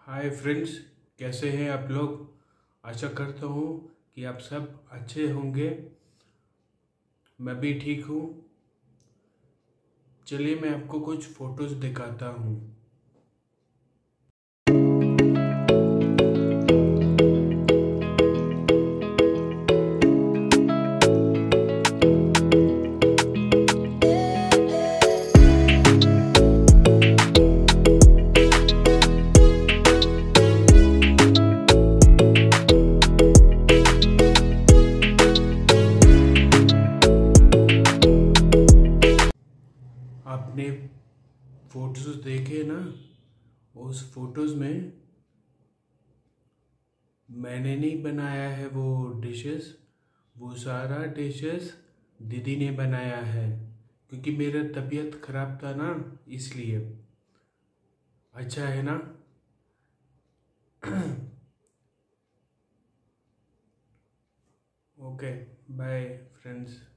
Hi friends, कैसे हैं आप लोग। आशा करता हूँ कि आप सब अच्छे होंगे। मैं भी ठीक हूँ। चलिए मैं आपको कुछ फ़ोटोज़ दिखाता हूँ। आपने फ़ोटोज़ देखे ना, उस फोटोज़ में मैंने नहीं बनाया है वो डिशेस। वो सारा डिशेस दीदी ने बनाया है, क्योंकि मेरा तबीयत ख़राब था ना, इसलिए। अच्छा है ना। Okay, bye friends.